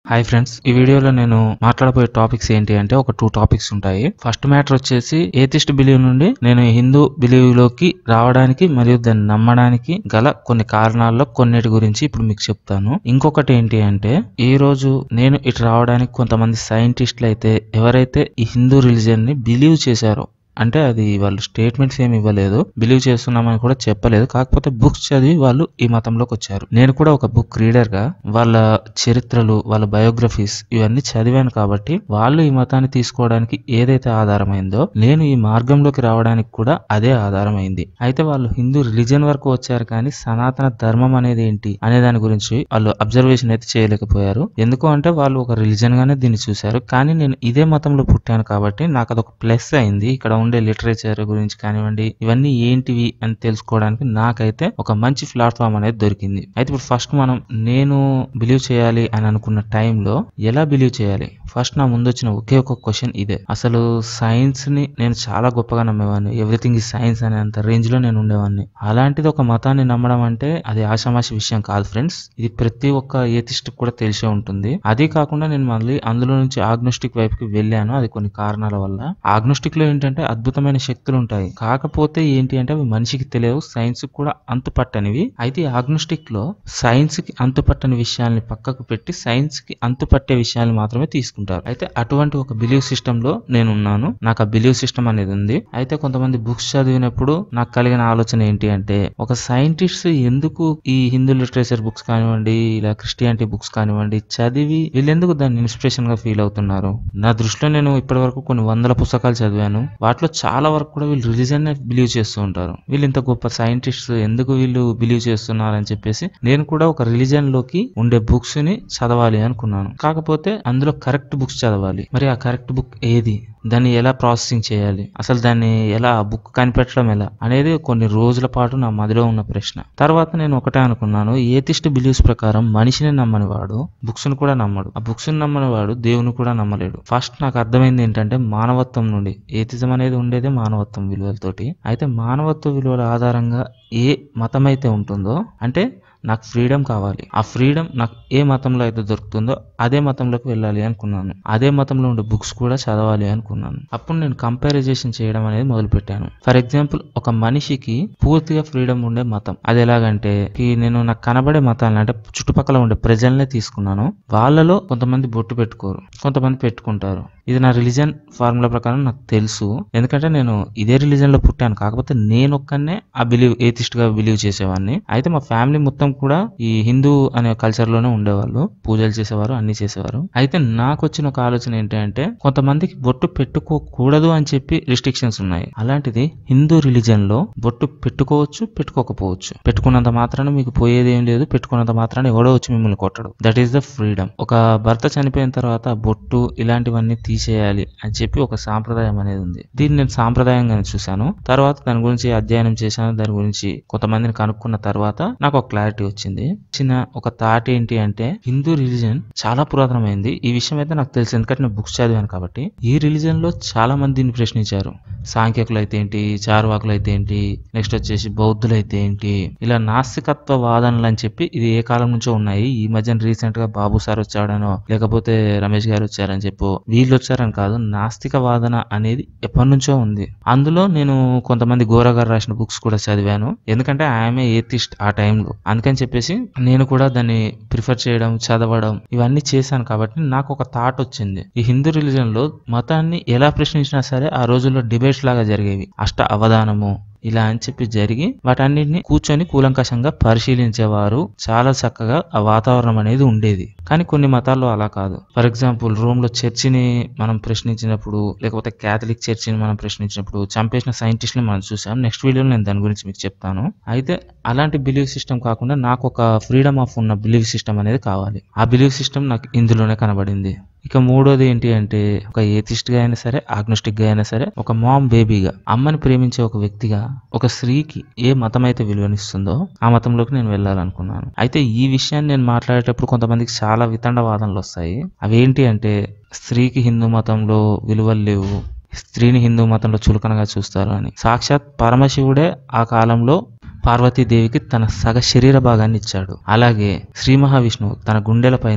Hi friends, ఈ వీడియోలో నేను మాట్లాడబోయే టాపిక్స్ ఏంటి అంటే ఒక 2 టాపిక్స్ ఉంటాయి. ఫస్ట్ మ్యాటర్ వచ్చేసి ఏథిస్ట్ బిలీవ్ నుండి నేను హిందూ బిలీవ్ లోకి రావడానికి మరియు దాన్ని నమ్మడానికి గల కొన్ని కారణాల్లో కొన్నిటి గురించి ఇప్పుడు మీకు చెప్తాను. ఇంకొకటి ఏంటి అంటే ఈ రోజు నేను ఇటు రావడానికి కొంతమంది సైంటిస్టులు అయితే ఎవరైతే ఈ హిందూ రిలీజియన్ ని బిలీవ్ చేశారో, అంటే అది వాళ్ళు స్టేట్మెంట్స్ ఏమి ఇవ్వలేదు, బిలీవ్ చేస్తున్నామని కూడా చెప్పలేదు, కాకపోతే బుక్స్ చదివి వాళ్ళు ఈ మతంలోకి వచ్చారు. నేను కూడా ఒక బుక్ రీడర్ గా వాళ్ళ చరిత్రలు, వాళ్ళ బయోగ్రఫీస్ ఇవన్నీ చదివాను కాబట్టి వాళ్ళు ఈ మతాన్ని తీసుకోవడానికి ఏదైతే ఆధారమైందో నేను ఈ మార్గంలోకి రావడానికి కూడా అదే ఆధారమైంది. అయితే వాళ్ళు హిందూ రిలీజియన్ వరకు వచ్చారు కానీ సనాతన ధర్మం అనేది ఏంటి అనే దాని గురించి వాళ్ళు అబ్జర్వేషన్ అయితే చేయలేకపోయారు. ఎందుకు అంటే వాళ్ళు ఒక రిలీజియన్ గానే దీన్ని చూశారు. కానీ నేను ఇదే మతంలో పుట్టాను కాబట్టి నాకు అదొక ప్లస్ అయింది. ఇక్కడ ఉండే లిటరేచర్ గురించి కానివ్వండి, ఇవన్నీ ఏంటివి అని తెలుసుకోవడానికి నాకైతే ఒక మంచి ప్లాట్ఫామ్ అనేది దొరికింది. అయితే ఇప్పుడు ఫస్ట్ మనం నేను బిలీవ్ చేయాలి అని అనుకున్న టైంలో ఎలా బిలీవ్ చేయాలి, ఫస్ట్ నా ముందు వచ్చిన ఒకే ఒక క్వశ్చన్ ఇదే. అసలు సైన్స్ ని నేను చాలా గొప్పగా నమ్మేవాడిని, ఎవ్రీథింగ్ ఈ సైన్స్ అనే అంత రేంజ్ లో నేను ఉండేవాడిని. అలాంటిది ఒక మతాన్ని నమ్మడం అంటే అది ఆషామాషి విషయం కాదు ఫ్రెండ్స్. ఇది ప్రతి ఒక్క ఏథిస్ట్ కూడా తెలిసే ఉంటుంది. అదే కాకుండా నేను మళ్ళీ అందులో నుంచి ఆగ్నోస్టిక్ వైపుకి వెళ్ళాను. అది కొన్ని కారణాల వల్ల. ఆగ్నోస్టిక్ లో ఏంటంటే అద్భుతమైన శక్తులు ఉంటాయి, కాకపోతే ఏంటి అంటే అవి మనిషికి తెలియవు, సైన్స్ కూడా అంతుపట్టనివి. అయితే ఆగ్నోస్టిక్ లో సైన్స్ కి అంతుపట్టని విషయాల్ని పక్కకు పెట్టి సైన్స్ కి అంతుపట్టే విషయాలు మాత్రమే తీసుకుంటారు. అయితే అటువంటి ఒక బిలీవ్ సిస్టమ్ లో నేను ఉన్నాను. నాకు ఆ బిలీవ్ సిస్టమ్ అనేది ఉంది. అయితే కొంతమంది బుక్స్ చదివినప్పుడు నాకు కలిగిన ఆలోచన ఏంటి అంటే ఒక సైంటిస్ట్ ఎందుకు ఈ హిందూ లిటరేచర్ బుక్స్ కానివ్వండి, ఇలా క్రిస్టియానిటీ బుక్స్ కానివ్వండి చదివి వీళ్ళెందుకు దాన్ని ఇన్స్పిరేషన్ గా ఫీల్ అవుతున్నారు. నా దృష్టిలో నేను ఇప్పటి వరకు కొన్ని వందల పుస్తకాలు చదివాను. వాటిలో చాలా వరకు కూడా వీళ్ళు రిలీజియన్ బిలీవ్ చేస్తూ ఉంటారు. వీళ్ళు ఇంత గొప్ప సైంటిస్ట్ ఎందుకు వీళ్ళు బిలీవ్ చేస్తున్నారు అని చెప్పేసి నేను కూడా ఒక రిలీజియన్ లోకి ఉండే బుక్స్ ని చదవాలి అనుకున్నాను. కాకపోతే అందులో కరెక్ట్ బుక్స్ చదవాలి. మరి ఆ కరెక్ట్ బుక్ ఏది, దాన్ని ఎలా ప్రాసెసింగ్ చేయాలి, అసలు దాన్ని ఎలా బుక్ కనిపెట్టడం ఎలా అనేది కొన్ని రోజుల పాటు నా మదిలో ఉన్న ప్రశ్న. తర్వాత నేను ఒకటే అనుకున్నాను, ఏథిస్ట్ బిలీవ్స్ ప్రకారం మనిషిని నమ్మని వాడు బుక్స్ ను కూడా నమ్మడు, ఆ బుక్స్ ని నమ్మని వాడు దేవుని కూడా నమ్మలేడు. ఫస్ట్ నాకు అర్థమైంది ఏంటంటే మానవత్వం నుండి, ఏథిజం అనేది ఉండేదే మానవత్వం విలువలతోటి. అయితే మానవత్వ విలువల ఆధారంగా ఏ మతం అయితే ఉంటుందో, అంటే నాకు ఫ్రీడమ్ కావాలి, ఆ ఫ్రీడమ్ నాకు ఏ మతంలో అయితే దొరుకుతుందో అదే మతంలోకి వెళ్ళాలి అనుకున్నాను. అదే మతంలో ఉండే బుక్స్ కూడా చదవాలి అనుకున్నాను. అప్పుడు నేను కంపారిజేషన్ చేయడం అనేది మొదలు పెట్టాను. ఫర్ ఎగ్జాంపుల్, ఒక మనిషికి పూర్తిగా ఫ్రీడమ్ ఉండే మతం అది ఎలాగంటే, నేను నాకు కనబడే మతాలను అంటే చుట్టుపక్కల ఉండే ప్రజలనే తీసుకున్నాను. వాళ్ళలో కొంతమంది బొట్టు పెట్టుకోరు, కొంతమంది పెట్టుకుంటారు. ఇది నా రిలీజియన్ ఫార్ములా ప్రకారం నాకు తెలుసు, ఎందుకంటే నేను ఇదే రిలీజియన్ లో పుట్టాను. కాకపోతే నేను ఒక్కనే ఆ బిలీవ్ ఏథిస్ట్ గా బిలీవ్ చేసేవాడిని. అయితే మా ఫ్యామిలీ మొత్తం కూడా ఈ హిందూ అనే కల్చర్ లోనే ఉండేవాళ్ళు, పూజలు చేసేవారు, అన్ని చేసేవారు. అయితే నాకు వచ్చిన ఒక ఆలోచన ఏంటంటే కొంతమందికి బొట్టు పెట్టుకోకూడదు అని చెప్పి రిస్ట్రిక్షన్స్ ఉన్నాయి. అలాంటిది హిందూ రిలీజియన్ లో బొట్టు పెట్టుకోవచ్చు, పెట్టుకోకపోవచ్చు. పెట్టుకున్నంత మాత్రాన మీకు పోయేది ఏం లేదు, పెట్టుకున్నంత మాత్రాన ఎవడో వచ్చి మిమ్మల్ని కొట్టడు. That is the freedom. ఒక భర్త చనిపోయిన తర్వాత బొట్టు ఇలాంటివన్నీ తీసేయాలి అని చెప్పి ఒక సాంప్రదాయం అనేది ఉంది. దీన్ని నేను సాంప్రదాయంగానే చూశాను. తర్వాత దాని గురించి అధ్యయనం చేశాను. దాని గురించి కొంతమందిని కనుక్కున్న తర్వాత నాకు ఒక క్లారిటీ వచ్చింది. చిన్న ఒక థాట్ ఏంటి అంటే హిందూ రిలీజియన్ చాలా పురాతనమైంది. ఈ విషయం అయితే నాకు తెలుసు, ఎందుకంటే నేను బుక్స్ చదివాను కాబట్టి. ఈ రిలీజియన్ లో చాలా మందిని ప్రశ్నించారు. సాంఖ్యకులు అయితే ఏంటి, చార్వాకులు అయితే ఏంటి, నెక్స్ట్ వచ్చేసి బౌద్ధులు అయితే ఏంటి, ఇలా నాస్తికత్వ వాదనలు అని చెప్పి ఇది ఏ కాలం నుంచో ఉన్నాయి. ఈ మధ్యన రీసెంట్ గా బాబు సార్ వచ్చాడనో లేకపోతే రమేష్ గారు వచ్చారని చెప్పు వీళ్ళు వచ్చారని కాదు, నాస్తిక వాదన అనేది ఎప్పటి నుంచో ఉంది. అందులో నేను కొంతమంది గోరా గారు రాసిన బుక్స్ కూడా చదివాను, ఎందుకంటే ఆమె ఏథిస్ట్ ఆ టైంలో. అందుకని చెప్పేసి నేను కూడా దాన్ని ప్రిఫర్ చేయడం, చదవడం ఇవన్నీ చేశాను. కాబట్టి నాకు ఒక థాట్ వచ్చింది, ఈ హిందూ రిలీజియన్ లో మతాన్ని ఎలా ప్రశ్నించినా సరే ఆ రోజుల్లో డిబేట్స్ లాగా జరిగేవి, అష్ట అవధానము ఇలా అని చెప్పి జరిగి వాటన్నిటిని కూర్చొని కూలంకషంగా పరిశీలించేవారు. చాలా చక్కగా ఆ వాతావరణం అనేది ఉండేది. కానీ కొన్ని మతాల్లో అలా కాదు. ఫర్ ఎగ్జాంపుల్, రోమ్ లో చర్చిని మనం ప్రశ్నించినప్పుడు, లేకపోతే క్యాథలిక్ చర్చిని మనం ప్రశ్నించినప్పుడు చంపేసిన సైంటిస్టులు మనం చూసాం. నెక్స్ట్ వీడియోలో నేను దాని గురించి మీకు చెప్తాను. అయితే అలాంటి బిలీవ్ సిస్టమ్ కాకుండా నాకు ఒక ఫ్రీడమ్ ఆఫ్ ఉన్న బిలీవ్ సిస్టమ్ అనేది కావాలి. ఆ బిలీవ్ సిస్టమ్ నాకు ఇందులోనే కనబడింది. ఇక మూడోది ఏంటి అంటే, ఒక ఏథిస్ట్ గా అయినా సరే, ఆగ్నోస్టిక్ గా అయినా సరే, ఒక మామ్ బేబీగా, అమ్మని ప్రేమించే ఒక వ్యక్తిగా, ఒక స్త్రీకి ఏ మతం అయితే విలువనిస్తుందో ఆ మతంలోకి నేను వెళ్ళాలనుకున్నాను. అయితే ఈ విషయాన్ని నేను మాట్లాడేటప్పుడు కొంతమందికి చాలా వితండ వాదనలు వస్తాయి. అవేంటి అంటే, స్త్రీకి హిందూ మతంలో విలువలు లేవు, స్త్రీని హిందూ మతంలో చులకనగా చూస్తారు అని. సాక్షాత్ పరమశివుడే ఆ కాలంలో పార్వతీదేవికి తన సగ శరీర భాగాన్ని ఇచ్చాడు. అలాగే శ్రీ మహావిష్ణువు తన గుండెల పైన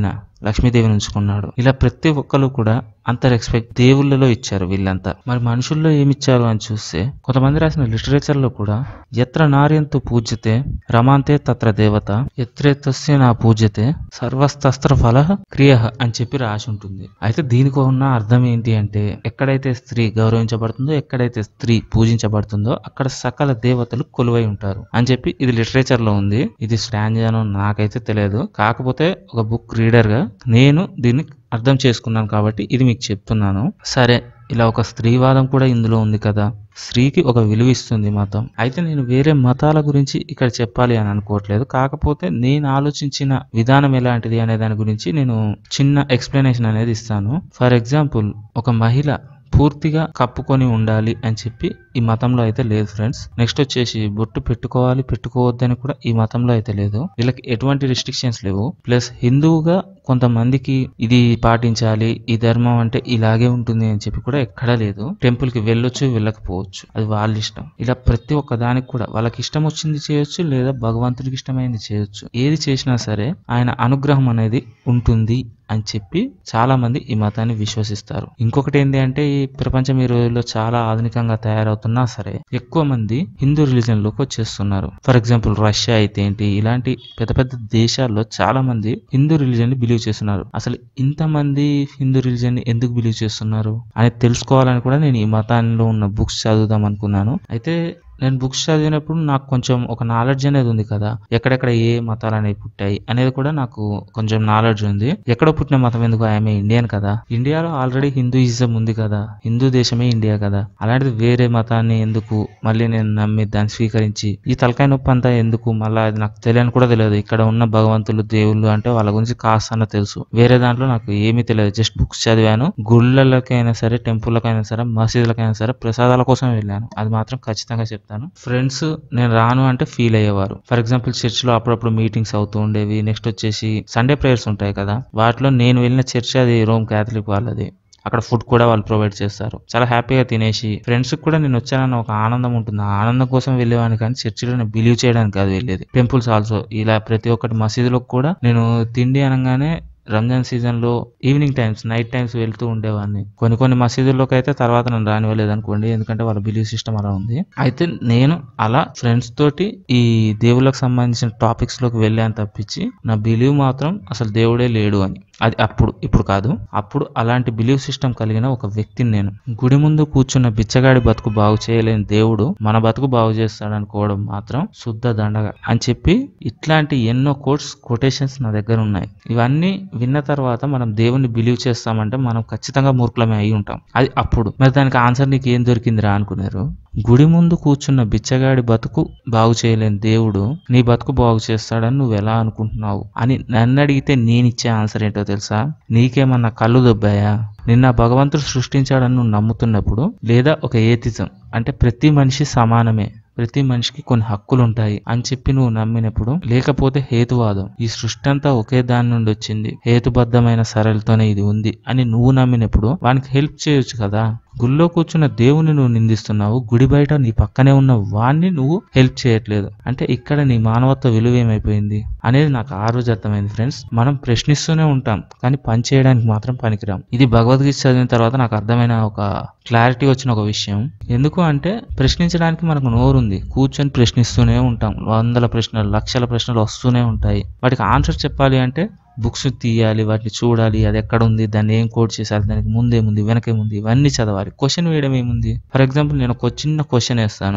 లక్ష్మీదేవిని ఉంచుకున్నాడు. ఇలా ప్రతి ఒక్కరు కూడా అంత రెస్పెక్ట్ దేవుళ్ళలో ఇచ్చారు వీళ్ళంతా. మరి మనుషుల్లో ఏమిచ్చారు అని చూస్తే కొంతమంది రాసిన లిటరేచర్ లో కూడా ఎత్ర నార్యంతో పూజ్యతే రమాంతే తత్ర దేవత ఎత్రేతస్య నా పూజ్యతే సర్వస్తస్త్ర ఫల క్రియ అని చెప్పి రాసి ఉంటుంది. అయితే దీనికి ఉన్న అర్థం ఏంటి అంటే ఎక్కడైతే స్త్రీ గౌరవించబడుతుందో, ఎక్కడైతే స్త్రీ పూజించబడుతుందో అక్కడ సకల దేవతలు కొలువై ఉంటారు అని చెప్పి ఇది లిటరేచర్ లో ఉంది. ఇది స్టాంజానో నాకైతే తెలియదు, కాకపోతే ఒక బుక్ రీడర్ గా నేను దీన్ని అర్థం చేసుకున్నాను కాబట్టి ఇది మీకు చెప్తున్నాను. సరే, ఇలా ఒక స్త్రీవాదం కూడా ఇందులో ఉంది కదా, స్త్రీకి ఒక విలువ ఇస్తుంది మతం. అయితే నేను వేరే మతాల గురించి ఇక్కడ చెప్పాలి అని అనుకోవట్లేదు, కాకపోతే నేను ఆలోచించిన విధానం ఎలాంటిది అనే దాని గురించి నేను చిన్న ఎక్స్ప్లెనేషన్ అనేది ఇస్తాను. ఫర్ ఎగ్జాంపుల్, ఒక మహిళ పూర్తిగా కప్పుకొని ఉండాలి అని చెప్పి ఈ మతంలో అయితే లేదు ఫ్రెండ్స్. నెక్స్ట్ వచ్చేసి బొట్టు పెట్టుకోవాలి పెట్టుకోవద్దని కూడా ఈ మతంలో అయితే లేదు. వీళ్ళకి ఎటువంటి రిస్ట్రిక్షన్స్ లేవు. ప్లస్ హిందువుగా కొంతమందికి ఇది పాటించాలి, ఈ ధర్మం అంటే ఇలాగే ఉంటుంది అని చెప్పి కూడా ఎక్కడా లేదు. టెంపుల్ కి వెళ్ళొచ్చు వెళ్ళకపోవచ్చు, అది వాళ్ళ ఇష్టం. ఇలా ప్రతి ఒక్క దానికి కూడా వాళ్ళకి ఇష్టం వచ్చింది చేయొచ్చు, లేదా భగవంతుడికి ఇష్టమైంది చేయొచ్చు. ఏది చేసినా సరే ఆయన అనుగ్రహం అనేది ఉంటుంది అని చెప్పి చాలా మంది ఈ మతాన్ని విశ్వసిస్తారు. ఇంకొకటి ఏంటి అంటే ఈ ప్రపంచం ఈ రోజుల్లో చాలా ఆధునికంగా తయారవుతున్నా సరే ఎక్కువ మంది హిందూ రిలీజన్ లోకి వచ్చేస్తున్నారు. ఫర్ ఎగ్జాంపుల్ రష్యా అయితే ఏంటి, ఇలాంటి పెద్ద పెద్ద దేశాల్లో చాలా మంది హిందూ రిలీజన్ ని బిలీవ్ చేస్తున్నారు. అసలు ఇంతమంది హిందూ రిలీజన్ ని ఎందుకు బిలీవ్ చేస్తున్నారు అనేది తెలుసుకోవాలని కూడా నేను ఈ మతాల్లో ఉన్న బుక్స్ చదువుదాం అనుకున్నాను. అయితే నేను బుక్స్ చదివినప్పుడు నాకు కొంచెం ఒక నాలెడ్జ్ అనేది ఉంది కదా, ఎక్కడెక్కడ ఏ మతాలు అనేవి పుట్టాయి అనేది కూడా నాకు కొంచెం నాలెడ్జ్ ఉంది. ఎక్కడో పుట్టిన మతం ఎందుకు, ఆమె ఇండియన్ కదా, ఇండియాలో ఆల్రెడీ హిందూయిజం ఉంది కదా, హిందూ దేశమే ఇండియా కదా, అలాంటిది వేరే మతాన్ని ఎందుకు మళ్ళీ నేను నమ్మి దాన్ని స్వీకరించి ఈ తలకాయ నొప్పి అంతా ఎందుకు, మళ్ళీ అది నాకు తెలియని కూడా తెలియదు. ఇక్కడ ఉన్న భగవంతులు దేవుళ్ళు అంటే వాళ్ళ గురించి కాస్త అన్న తెలుసు, వేరే దాంట్లో నాకు ఏమీ తెలియదు. జస్ట్ బుక్స్ చదివాను. గుళ్ళకైనా సరే, టెంపుల్లకైనా సరే, మసీదులకైనా సరే ప్రసాదాల కోసం వెళ్ళాను, అది మాత్రం ఖచ్చితంగా చెప్తాను. ఫ్రెండ్స్ నేను రాను అంటే ఫీల్ అయ్యేవారు. ఫర్ ఎగ్జాంపుల్ చర్చ్ లో అప్పుడప్పుడు మీటింగ్స్ అవుతూ ఉండేవి. నెక్స్ట్ వచ్చేసి సండే ప్రేయర్స్ ఉంటాయి కదా, వాటిలో నేను వెళ్ళిన చర్చ్ అది రోమ్ క్యాథలిక్ వాళ్ళది. అక్కడ ఫుడ్ కూడా వాళ్ళు ప్రొవైడ్ చేస్తారు. చాలా హ్యాపీగా తినేసి ఫ్రెండ్స్ కూడా నేను వచ్చానన్న ఒక ఆనందం ఉంటుంది. ఆ ఆనందం కోసం వెళ్ళేవాడిని, కానీ చర్చిలో నేను బిలీవ్ చేయడానికి కాదు వెళ్ళేది. టెంపుల్స్ ఆల్సో ఇలా ప్రతి ఒక్కటి మసీదులో కూడా నేను తిండి అనగానే రంజాన్ సీజన్ లో ఈవినింగ్ టైమ్స్, నైట్ టైమ్స్ వెళ్తూ ఉండేవాడిని. కొన్ని మసీదుల్లోకి అయితే తర్వాత నన్ను రానివ్వలేదు అనుకోండి, ఎందుకంటే వాళ్ళ బిలీవ్ సిస్టమ్ అలా ఉంది. అయితే నేను అలా ఫ్రెండ్స్ తోటి ఈ దేవుళ్ళకి సంబంధించిన టాపిక్స్ లోకి వెళ్ళాను తప్పించి నా బిలీవ్ మాత్రం అసలు దేవుడే లేడు అని, అది అప్పుడు, ఇప్పుడు కాదు. అప్పుడు అలాంటి బిలీవ్ సిస్టమ్ కలిగిన ఒక వ్యక్తిని నేను. గుడి ముందు కూర్చున్న బిచ్చగాడి బతుకు బాగు చేయలేని దేవుడు మన బతుకు బాగు చేస్తాడు అనుకోవడం మాత్రం శుద్ధ దండగా అని చెప్పి ఇట్లాంటి ఎన్నో కొటేషన్స్ నా దగ్గర ఉన్నాయి. ఇవన్నీ విన్న తర్వాత మనం దేవుణ్ణి బిలీవ్ చేస్తామంటే మనం ఖచ్చితంగా మూర్ఖులమే అయి ఉంటాం. అది అప్పుడు. మరి దానికి ఆన్సర్ నీకు ఏం దొరికిందిరా అనుకున్నారు. గుడి ముందు కూర్చున్న బిచ్చగాడి బతుకు బాగు చేయలేని దేవుడు నీ బతుకు బాగు చేస్తాడని నువ్వు ఎలా అనుకుంటున్నావు అని నన్ను అడిగితే నేనిచ్చే ఆన్సర్ ఏంటో తెలుసా? నీకేమన్నా కళ్ళు దొబ్బాయా? నిన్న భగవంతుడు సృష్టించాడని నువ్వు నమ్ముతున్నప్పుడు, లేదా ఒక ఏతిజం అంటే ప్రతి మనిషి సమానమే, ప్రతి మనిషికి కొన్ని హక్కులు ఉంటాయి అని చెప్పి నువ్వు నమ్మినప్పుడు, లేకపోతే హేతువాదం ఈ సృష్టి అంతా ఒకే దాని నుండి వచ్చింది, హేతుబద్ధమైన సరళతోనే ఇది ఉంది అని నువ్వు నమ్మినప్పుడు వానికి హెల్ప్ చేయొచ్చు కదా. గుళ్ళో కూర్చున్న దేవుని నువ్వు నిందిస్తున్నావు, గుడి బయట నీ పక్కనే ఉన్న వాణ్ణి నువ్వు హెల్ప్ చేయట్లేదు అంటే ఇక్కడ నీ మానవత్వ విలువ ఏమైపోయింది అనేది నాకు ఆ రోజు అర్థమైంది ఫ్రెండ్స్. మనం ప్రశ్నిస్తూనే ఉంటాం కానీ పని చేయడానికి మాత్రం పనికిరాం. ఇది భగవద్గీత చదివిన తర్వాత నాకు అర్థమైన ఒక క్లారిటీ వచ్చిన ఒక విషయం. ఎందుకు అంటే ప్రశ్నించడానికి మనకు నోరుంది, కూర్చొని ప్రశ్నిస్తూనే ఉంటాం. వందల ప్రశ్నలు, లక్షల ప్రశ్నలు వస్తూనే ఉంటాయి. వాటికి ఆన్సర్ చెప్పాలి అంటే బుక్స్ తీయాలి, వాటిని చూడాలి, అది ఎక్కడ ఉంది, దాన్ని ఏం కోడ్ చేసాలి, దానికి ముందేముంది వెనకేముంది ఇవన్నీ చదవాలి. క్వశ్చన్ వేయడం ఏముంది. ఫర్ ఎగ్జాంపుల్ నేను ఒక చిన్న క్వశ్చన్ వేస్తాను,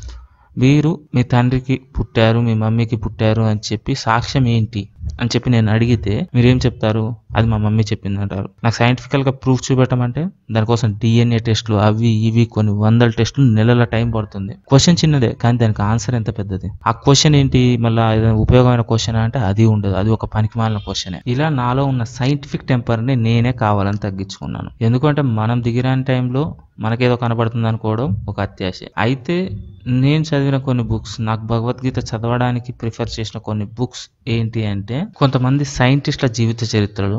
మీరు మీ తండ్రికి పుట్టారు, మీ మమ్మీకి పుట్టారు అని చెప్పి సాక్ష్యం ఏంటి అని చెప్పి నేను అడిగితే మీరేం చెప్తారు? అది మా మమ్మీ చెప్పింది అంటారు. నాకు సైంటిఫికల్ గా ప్రూఫ్ చూపెట్టమంటే దానికోసం DNA టెస్టులు అవి ఇవి కొన్ని వందల టెస్టులు, నెలల టైం పడుతుంది. క్వశ్చన్ చిన్నదే కానీ దానికి ఆన్సర్ ఎంత పెద్దది. ఆ క్వశ్చన్ ఏంటి, మళ్ళీ ఏదైనా ఉపయోగమైన క్వశ్చన్ అంటే అది ఉండదు, అది ఒక పనికిమాలిన క్వశ్చనే. ఇలా నాలో ఉన్న సైంటిఫిక్ టెంపర్ ని నేనే కావాలని తగ్గించుకున్నాను. ఎందుకంటే మనం దిగిరాని టైంలో మనకేదో కనబడుతుంది అనుకోవడం ఒక అత్యాశ. అయితే నేను చదివిన కొన్ని బుక్స్, నాకు భగవద్గీత చదవడానికి ప్రిఫర్ చేసిన కొన్ని బుక్స్ ఏంటి అంటే కొంతమంది సైంటిస్టుల జీవిత చరిత్రలు,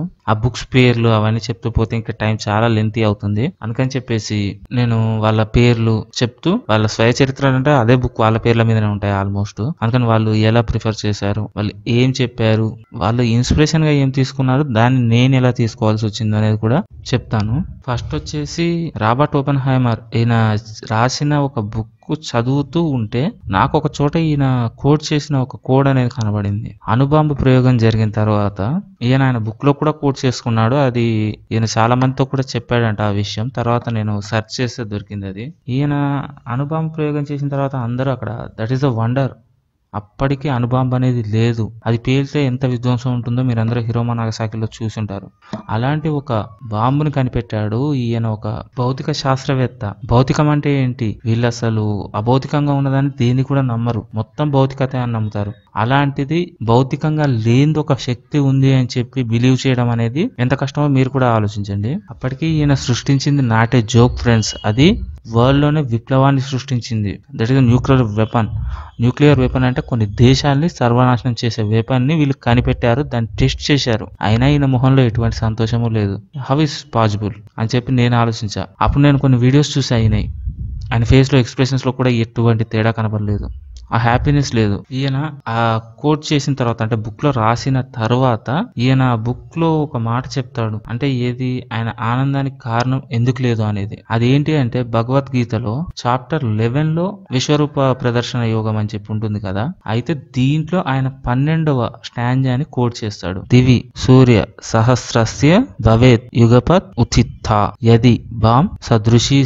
ఆ బుక్స్ పేర్లు అవన్నీ చెప్తూ పోతే ఇంకా టైం చాలా లెంతీ అవుతుంది. అందుకని చెప్పేసి నేను వాళ్ళ పేర్లు చెప్తూ, వాళ్ళ స్వయ చరిత్రలు అంటే అదే బుక్ వాళ్ళ పేర్ల మీదనే ఉంటాయి ఆల్మోస్ట్. అందుకని వాళ్ళు ఎలా ప్రిఫర్ చేశారు, వాళ్ళు ఏం చెప్పారు, వాళ్ళు ఇన్స్పిరేషన్ గా ఏం తీసుకున్నారు, దాన్ని నేను ఎలా తీసుకోవాల్సి వచ్చింది అనేది కూడా చెప్తాను. ఫస్ట్ వచ్చేసి రాబర్ట్ ఓపెన్హైమర్ ఈయన రాసిన ఒక బుక్ చదువుతూ ఉంటే నాకు ఒక చోట ఈయన కోడ్ చేసిన ఒక కోడ్ అనేది కనబడింది. అణుబాంబు ప్రయోగం జరిగిన తర్వాత ఆయన బుక్ లో కూడా కోడ్ చేసుకున్నాడు. అది ఈయన చాలా మందితో కూడా చెప్పాడంట ఆ విషయం. తర్వాత నేను సెర్చ్ చేస్తే దొరికింది అది. ఈయన అణుబాంబు ప్రయోగం చేసిన తర్వాత అందరూ అక్కడ దట్ ఈస్ అ వండర్, అప్పటికి అణుబాంబు అనేది లేదు, అది పేలితే ఎంత విధ్వంసం ఉంటుందో మీరందరూ హిరోషిమా నాగసాకిలో చూసుంటారు. అలాంటి ఒక బాంబుని కనిపెట్టాడు ఈయన, ఒక భౌతిక శాస్త్రవేత్త. భౌతికం అంటే ఏంటి, వీళ్ళు అసలు అభౌతికంగా ఉన్నదాన్ని దేన్ని కూడా నమ్మరు, మొత్తం భౌతికత అని నమ్ముతారు. అలాంటిది భౌతికంగా లేని ఒక శక్తి ఉంది అని చెప్పి బిలీవ్ చేయడం అనేది ఎంత కష్టమో మీరు కూడా ఆలోచించండి. అప్పటికి ఈయన సృష్టించింది నాట్ ఏ జోక్ ఫ్రెండ్స్, అది వరల్డ్ లోనే విప్లవాన్ని సృష్టించింది. That is nuclear weapon. Nuclear weapon అంటే కొన్ని దేశాలని సర్వనాశనం చేసే వెపన్ ని వీళ్ళు కనిపెట్టారు, దాన్ని టెస్ట్ చేశారు. అయినా ఈయన మొహంలో ఎటువంటి సంతోషము లేదు. హౌ ఇస్ పాసిబుల్ అని చెప్పి నేను ఆలోచించా. అప్పుడు నేను కొన్ని వీడియోస్ చూసి అయినాయి, ఆయన ఫేస్ లో ఎక్స్ప్రెషన్స్ లో కూడా ఎటువంటి తేడా కనబడలేదు, ఆ హ్యాపీనెస్ లేదు. ఈయన ఆ కోట్ చేసిన తర్వాత అంటే బుక్ లో రాసిన తర్వాత ఈయన బుక్ లో ఒక మాట చెప్తాడు, అంటే ఏది, ఆయన ఆనందానికి కారణం ఎందుకు లేదు అనేది. అదేంటి అంటే భగవద్గీతలో చాప్టర్ 11 లో విశ్వరూప ప్రదర్శన యోగం అని చెప్పి ఉంటుంది కదా, అయితే దీంట్లో ఆయన 12వ స్టాంజాని కోట్ చేస్తాడు. దివి సూర్య సహస్రస్య భవేత్ యుగపత్ ఉచిత్త యది బాం సదృశీ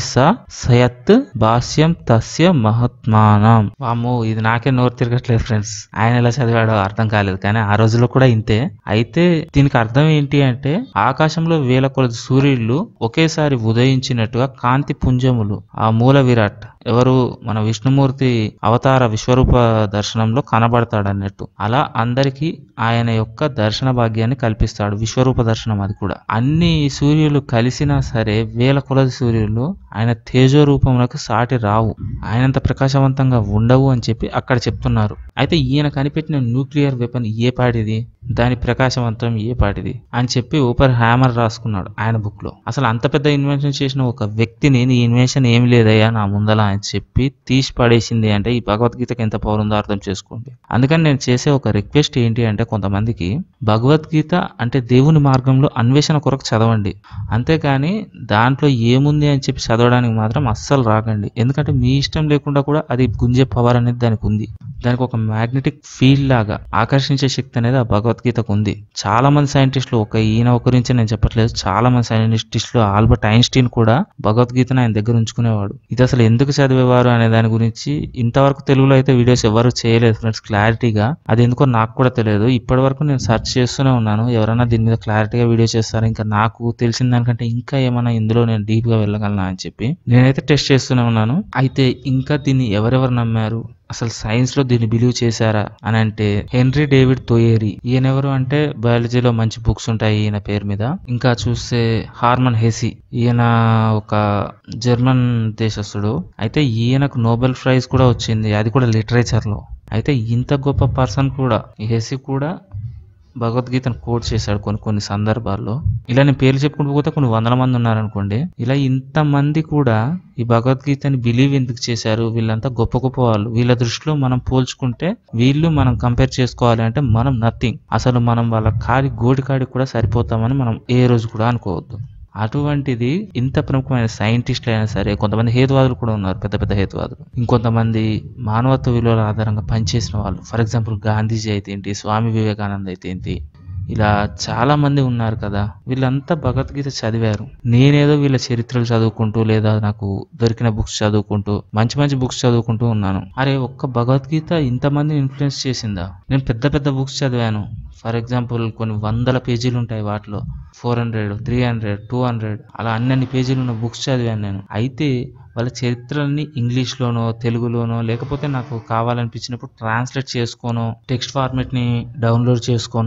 సయత్ భాష్యం తస్య మహాత్మానం. వామ్మో, ఇది నాకే నోరు తిరగట్లేదు ఫ్రెండ్స్. ఆయన ఎలా చదివాడో అర్థం కాలేదు, కానీ ఆ రోజుల్లో కూడా ఇంతే. అయితే దీనికి అర్థం ఏంటి అంటే, ఆకాశంలో వేల కొలది సూర్యుళ్ళు ఒకేసారి ఉదయించినట్టుగా కాంతి పుంజములు ఆ మూల విరాట్ ఎవరు, మన విష్ణుమూర్తి అవతార విశ్వరూప దర్శనంలో కనబడతాడు అన్నట్టు. అలా అందరికీ ఆయన యొక్క దర్శన భాగ్యాన్ని కల్పిస్తాడు, విశ్వరూప దర్శనం. అది కూడా అన్ని సూర్యులు కలిసినా సరే వేల కొలది సూర్యులు ఆయన తేజో రూపములకు సాటి రావు, ఆయనంత ప్రకాశవంతంగా ఉండవు అని చెప్పి అక్కడ చెప్తున్నారు. అయితే ఈయన కనిపెట్టిన న్యూక్లియర్ వెపన్ ఏ పాటిది, దాని ప్రకాశవంతం ఏ పాటిది అని చెప్పి ఓపెన్ హ్యామర్ రాసుకున్నాడు ఆయన బుక్ లో. అసలు అంత పెద్ద ఇన్వెన్షన్ చేసిన ఒక వ్యక్తిని నీ ఇన్వెన్షన్ ఏమి లేదయ్యా నా ముందల అని చెప్పి తీసి పడేసింది అంటే ఈ భగవద్గీతకి ఎంత పవర్ ఉందో అర్థం చేసుకోండి. అందుకని నేను చేసే ఒక రిక్వెస్ట్ ఏంటి అంటే, కొంతమందికి భగవద్గీత అంటే దేవుని మార్గంలో అన్వేషణ కొరకు చదవండి, అంతేకాని దాంట్లో ఏముంది అని చెప్పి చదవడానికి మాత్రం అస్సలు రాకండి. ఎందుకంటే మీ ఇష్టం లేకుండా కూడా అది గుంజే పవర్ అనేది దానికి ఉంది. దానికి ఒక మ్యాగ్నెటిక్ ఫీల్డ్ లాగా ఆకర్షించే శక్తి అనేది ఆ భగవద్గీతకు ఉంది. చాలా మంది సైంటిస్టులు, ఈయన గురించి నేను చెప్పట్లేదు, చాలా మంది సైంటిస్టులు, ఆల్బర్ట్ ఐన్స్టీన్ కూడా భగవద్గీతను ఆయన దగ్గర ఉంచుకునేవాడు. ఇది అసలు ఎందుకు చదివేవారు అనే దాని గురించి ఇంతవరకు తెలుగులో అయితే వీడియోస్ ఎవరు చేయలేదు ఫ్రెండ్స్ క్లారిటీగా. అది ఎందుకో నాకు కూడా తెలియదు. ఇప్పటి వరకు నేను సెర్చ్ చేస్తూనే ఉన్నాను, ఎవరైనా దీని మీద క్లారిటీగా వీడియో చేస్తారా, ఇంకా నాకు తెలిసిన దానికంటే ఇంకా ఏమైనా ఇందులో నేను డీప్ గా వెళ్ళగలనా అని చెప్పి నేనైతే టెస్ట్ చేస్తూనే ఉన్నాను. అయితే ఇంకా దీన్ని ఎవరెవరు నమ్మారు, అసలు సైన్స్ లో దీన్ని బిలీవ్ చేశారా అని అంటే, హెన్రీ డేవిడ్ థోయరీ. ఈయన ఎవరు అంటే బయాలజీలో మంచి బుక్స్ ఉంటాయి ఈయన పేరు మీద. ఇంకా చూస్తే హార్మన్ హెసీ, ఈయన ఒక జర్మన్ దేశస్థుడు. అయితే ఈయనకు నోబెల్ ప్రైజ్ కూడా వచ్చింది, అది కూడా లిటరేచర్ లో. అయితే ఇంత గొప్ప పర్సన్ కూడా, హెసీ కూడా భగవద్గీతను కోట్ చేశాడు కొన్ని సందర్భాల్లో. ఇలా నేను పేర్లు చెప్పుకుంటూ పోతే కొన్ని వందల మంది ఉన్నారనుకోండి. ఇలా ఇంతమంది కూడా ఈ భగవద్గీతని బిలీవ్ ఎందుకు చేశారు, వీళ్ళంతా గొప్ప గొప్ప వాళ్ళు. వీళ్ళ దృష్టిలో మనం పోల్చుకుంటే వీళ్ళు మనం కంపేర్ చేసుకోవాలి అంటే మనం నథింగ్. అసలు మనం వాళ్ళ గోడికాడికి కూడా సరిపోతామని మనం ఏ రోజు కూడా అనుకోవద్దు. అటువంటిది ఇంత ప్రముఖమైన సైంటిస్టులు అయినా సరే, కొంతమంది హేతువాదులు కూడా ఉన్నారు, పెద్ద పెద్ద హేతువాదులు. ఇంకొంతమంది మానవత్వ విలువల ఆధారంగా పనిచేసిన వాళ్ళు, ఫర్ ఎగ్జాంపుల్ గాంధీజీ అయితే ఏంటి, స్వామి వివేకానంద అయితే ఏంటి, ఇలా చాలా మంది ఉన్నారు కదా. వీళ్ళంతా భగవద్గీత చదివారు. నేనేదో వీళ్ళ చరిత్రలు చదువుకుంటూ లేదా నాకు దొరికిన బుక్స్ చదువుకుంటూ మంచి మంచి బుక్స్ చదువుకుంటూ ఉన్నాను. అరే, ఒక్క భగవద్గీత ఇంతమందిని ఇన్ఫ్లుయెన్స్ చేసిందా? నేను పెద్ద పెద్ద బుక్స్ చదివాను. ఫర్ ఎగ్జాంపుల్ కొన్ని వందల పేజీలు ఉంటాయి, వాటిలో 400, 300, 200 అలా అన్ని పేజీలు ఉన్న బుక్స్ చదివాను నేను. అయితే వాళ్ళ చరిత్రల్ని ఇంగ్లీష్లోనో తెలుగులోనో లేకపోతే నాకు కావాలనిపించినప్పుడు ట్రాన్స్లేట్ చేసుకోనో టెక్స్ట్ ఫార్మేట్ ని డౌన్లోడ్ చేసుకోనో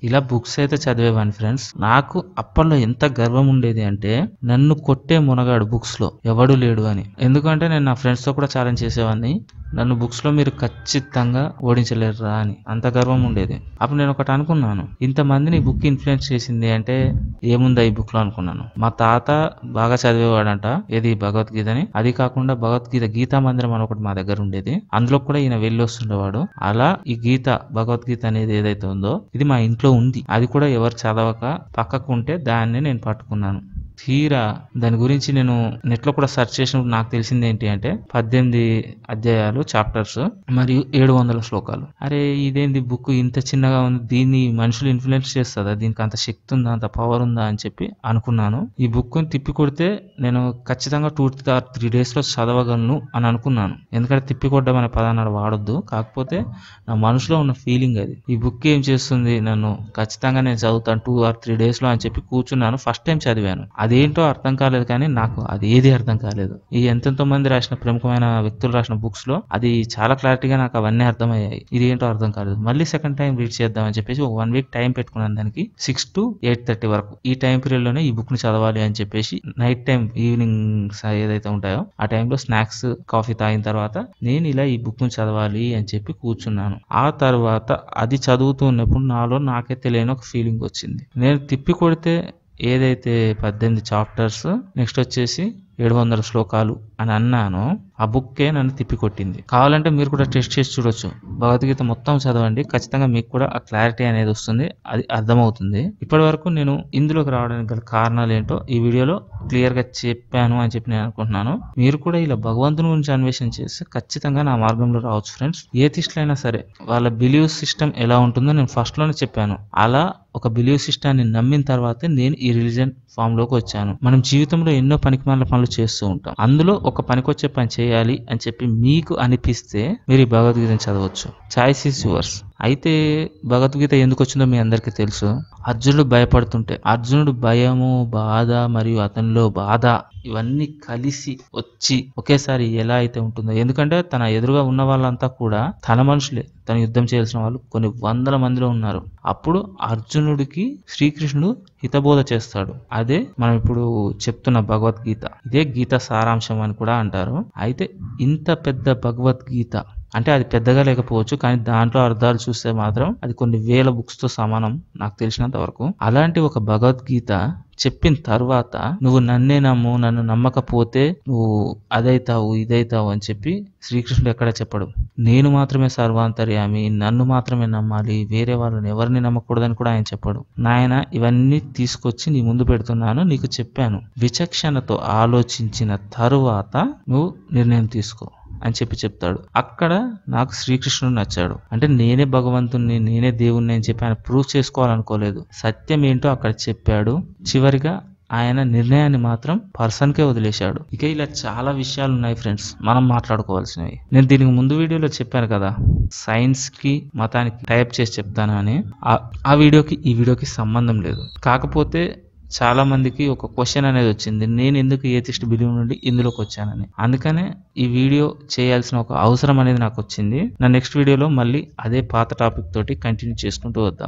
ఇలా బుక్స్ అయితే చదివేవాడిని ఫ్రెండ్స్. నాకు అప్పట్లో ఎంత గర్వం ఉండేది అంటే నన్ను కొట్టే మునగాడు బుక్స్ లో ఎవడు లేడు అని. ఎందుకంటే నేను నా ఫ్రెండ్స్ తో కూడా ఛాలెంజ్ చేసేవాడిని, నన్ను బుక్స్ లో మీరు ఖచ్చితంగా ఓడించలేరురా అని. అంత గర్వం ఉండేది. అప్పుడు నేను ఒకటి అనుకున్నాను, ఇంతమందిని బుక్ ఇన్ఫ్లుయెన్స్ చేసింది అంటే ఏముందా ఈ బుక్ లో అనుకున్నాను. మా తాత బాగా చదివేవాడంట ఏది భగవద్గీతని. అది కాకుండా భగవద్గీత గీతా మందిరం అని ఒకటి మా దగ్గర ఉండేది, అందులో కూడా ఈయన వెళ్ళి వస్తుండేవాడు. అలా ఈ భగవద్గీత అనేది ఏదైతే ఉందో ఇది మా ఇంట్లో ఉంది. అది కూడా ఎవరు చదవక పక్కకు ఉంటే దాన్ని నేను పట్టుకున్నాను. తీరా దాని గురించి నేను నెట్ లో కూడా సెర్చ్ చేసినప్పుడు నాకు తెలిసింది ఏంటి అంటే 18 అధ్యాయాలు చాప్టర్స్ మరియు 700 శ్లోకాలు. అరే ఇదేంది బుక్ ఇంత చిన్నగా ఉంది, దీన్ని మనుషులు ఇన్ఫ్లుయెన్స్ చేస్తుందా, దీనికి అంత శక్తి ఉందా, అంత పవర్ ఉందా అని చెప్పి అనుకున్నాను. ఈ బుక్ తిప్పి కొడితే నేను ఖచ్చితంగా 2 or 3 days లో చదవగలను అని అనుకున్నాను. ఎందుకంటే తిప్పి కొట్టడం అనే పదాన్ని వాడొద్దు, కాకపోతే నా మనసులో ఉన్న ఫీలింగ్ అది. ఈ బుక్ ఏం చేస్తుంది, నన్ను ఖచ్చితంగా నేను చదువుతాను 2 or 3 days లో అని చెప్పి కూర్చున్నాను. ఫస్ట్ టైం చదివాను, అదేంటో అర్థం కాలేదు, కానీ నాకు అది ఏది అర్థం కాలేదు. ఈ ఎంతెంతో మంది రాసిన ప్రముఖమైన వ్యక్తులు రాసిన బుక్స్ లో అది చాలా క్లారిటీగా నాకు అవన్నీ అర్థమయ్యాయి. ఇది ఏంటో అర్థం కాలేదు. మళ్ళీ సెకండ్ టైం రీడ్ చేద్దామని చెప్పేసి 1 week టైం పెట్టుకున్నాను దానికి. 6 to 8:30 వరకు ఈ టైం పీరియడ్ లోనే ఈ బుక్ ని చదవాలి అని చెప్పేసి నైట్ టైం ఈవినింగ్ ఏదైతే ఉంటాయో ఆ టైంలో స్నాక్స్ కాఫీ తాగిన తర్వాత నేను ఇలా ఈ బుక్ ని చదవాలి అని చెప్పి కూర్చున్నాను. ఆ తర్వాత అది చదువుతున్నప్పుడు నాలో నాకే తెలియని ఒక ఫీలింగ్ వచ్చింది. నేను తిప్పి కొడితే ఏదైతే 18 చాప్టర్స్ నెక్స్ట్ వచ్చేసి 700 శ్లోకాలు అని అన్నాను, ఆ బుక్కే నన్ను తిప్పికొట్టింది. కావాలంటే మీరు కూడా టెస్ట్ చేసి చూడొచ్చు. భగవద్గీత మొత్తం చదవండి, ఖచ్చితంగా మీకు కూడా ఆ క్లారిటీ అనేది వస్తుంది, అది అర్థమవుతుంది. ఇప్పటి వరకు నేను ఇందులోకి రావడానికి గల కారణాలు ఏంటో ఈ వీడియోలో క్లియర్ గా చెప్పాను అని చెప్పి నేను అనుకుంటున్నాను. మీరు కూడా ఇలా భగవంతుని గురించి అన్వేషణ చేస్తే ఖచ్చితంగా నా మార్గంలో రావచ్చు ఫ్రెండ్స్. ఏథిస్టులైనా సరే వాళ్ళ బిలీవ్ సిస్టమ్ ఎలా ఉంటుందో నేను ఫస్ట్ లోనే చెప్పాను. అలా ఒక బిలీవ్ సిస్టాన్ని నమ్మిన తర్వాతే నేను ఈ రిలీజన్ ఫామ్ లోకి వచ్చాను. మనం జీవితంలో ఎన్నో పనికిమాలిన పనులు చేస్తూ ఉంటాం. అందులో ఒక పనికొచ్చే పని చేయాలి అని చెప్పి మీకు అనిపిస్తే మీరు ఈ భగవద్గీతను చదవచ్చు. Choice is yours. అయితే భగవద్గీత ఎందుకు వచ్చిందో మీ అందరికీ తెలుసు. అర్జునుడు భయపడుతుంటే అర్జునుడు భయము, బాధ మరియు అతనిలో బాధ ఇవన్నీ కలిసి వచ్చి ఒకేసారి ఎలా అయితే ఉంటుందో, ఎందుకంటే తన ఎదురుగా ఉన్న వాళ్ళంతా కూడా తన మనుషులే, తను యుద్ధం చేయాల్సిన వాళ్ళు కొన్ని 100 మందిలో ఉన్నారు. అప్పుడు అర్జునుడికి శ్రీకృష్ణుడు హితబోధ చేస్తాడు. అదే మనం ఇప్పుడు చెప్తున్న భగవద్గీత. ఇదే గీత సారాంశం అని కూడా అంటారు. అయితే ఇంత పెద్ద భగవద్గీత అంటే అది పెద్దగా లేకపోవచ్చు, కానీ దాంట్లో అర్థాలు చూస్తే మాత్రం అది కొన్ని వేల బుక్స్ తో సమానం నాకు తెలిసినంత వరకు. అలాంటి ఒక భగవద్గీత చెప్పిన తర్వాత నువ్వు నన్నే నమ్ము, నన్ను నమ్మకపోతే నువ్వు అదైతావు ఇదైతావు అని చెప్పి శ్రీకృష్ణుడు ఎక్కడ చెప్పడు. నేను మాత్రమే సర్వాంతర్యామి, నన్ను మాత్రమే నమ్మాలి, వేరే వాళ్ళని ఎవరిని నమ్మకూడదని కూడా ఆయన చెప్పడు. నాయన ఇవన్నీ తీసుకొచ్చి నీ ముందు పెడుతున్నాను, నీకు చెప్పాను, విచక్షణతో ఆలోచించిన తరువాత నువ్వు నిర్ణయం తీసుకో అని చెప్పి చెప్తాడు. అక్కడ నాకు శ్రీకృష్ణుడు నచ్చాడు. అంటే నేనే భగవంతుణ్ణి, నేనే దేవుణ్ణి అని చెప్పి ఆయన ప్రూవ్ చేసుకోవాలనుకోలేదు. సత్యం ఏంటో అక్కడ చెప్పాడు. చివరిగా ఆయన నిర్ణయాన్ని మాత్రం పర్సన్ కే వదిలేశాడు. ఇక ఇలా చాలా విషయాలు ఉన్నాయి ఫ్రెండ్స్ మనం మాట్లాడుకోవాల్సినవి. నేను దీనికి ముందు వీడియోలో చెప్పాను కదా, సైన్స్ కి మతానికి టైప్ చేసి చెప్తాను అని. ఆ వీడియోకి ఈ వీడియోకి సంబంధం లేదు. కాకపోతే చాలా మందికి ఒక క్వశ్చన్ అనేది వచ్చింది, నేను ఎందుకు ఏథిస్ట్ బిలీవ్ నుండి ఇందులోకి వచ్చానని. అందుకనే ఈ వీడియో చేయాల్సిన ఒక అవసరం అనేది నాకు వచ్చింది. నా నెక్స్ట్ వీడియోలో మళ్ళీ అదే పాత టాపిక్ తోటి కంటిన్యూ చేసుకుంటూ వద్దాం.